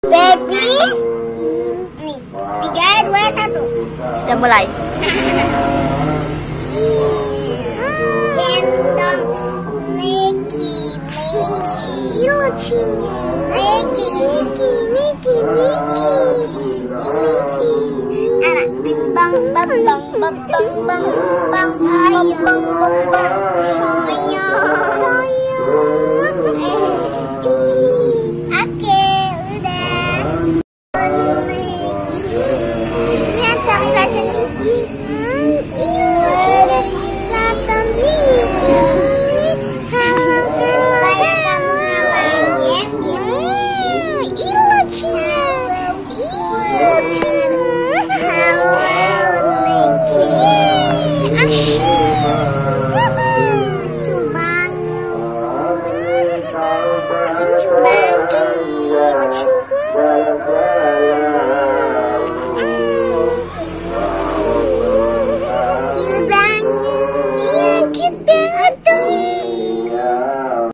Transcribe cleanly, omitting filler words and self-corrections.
Baby. Nih, 3, 2, 1. Sudah mulai. Gendong. Niki. Lucu. Niki. Anak bang bang bang bang bang bang bang bang bang.